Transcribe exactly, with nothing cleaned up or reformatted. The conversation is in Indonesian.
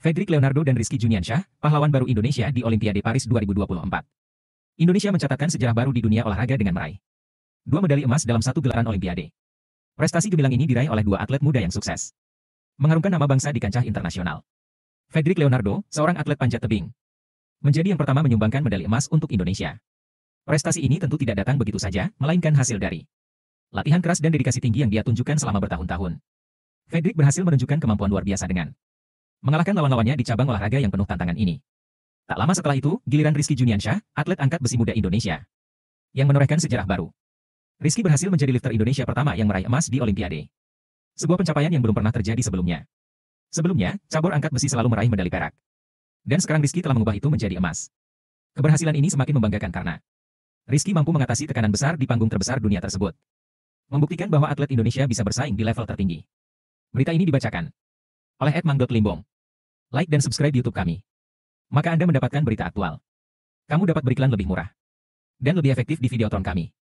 Fedrik Leonardo dan Rizky Juniansyah, pahlawan baru Indonesia di Olimpiade Paris dua ribu dua puluh empat. Indonesia mencatatkan sejarah baru di dunia olahraga dengan meraih dua medali emas dalam satu gelaran Olimpiade. Prestasi gemilang ini diraih oleh dua atlet muda yang sukses, mengharumkan nama bangsa di kancah internasional. Fedrik Leonardo, seorang atlet panjat tebing, menjadi yang pertama menyumbangkan medali emas untuk Indonesia. Prestasi ini tentu tidak datang begitu saja, melainkan hasil dari latihan keras dan dedikasi tinggi yang dia tunjukkan selama bertahun-tahun. Fedrik berhasil menunjukkan kemampuan luar biasa dengan mengalahkan lawan-lawannya di cabang olahraga yang penuh tantangan ini. Tak lama setelah itu, giliran Rizky Juniansyah, atlet angkat besi muda Indonesia, yang menorehkan sejarah baru. Rizky berhasil menjadi lifter Indonesia pertama yang meraih emas di Olimpiade. Sebuah pencapaian yang belum pernah terjadi sebelumnya. Sebelumnya, cabur angkat besi selalu meraih medali perak. Dan sekarang Rizky telah mengubah itu menjadi emas. Keberhasilan ini semakin membanggakan karena Rizky mampu mengatasi tekanan besar di panggung terbesar dunia tersebut. Membuktikan bahwa atlet Indonesia bisa bersaing di level tertinggi. Berita ini dibacakan oleh et mang dot limbong. Like dan subscribe YouTube kami. Maka Anda mendapatkan berita aktual. Kamu dapat beriklan lebih murah dan lebih efektif di Videotron kami.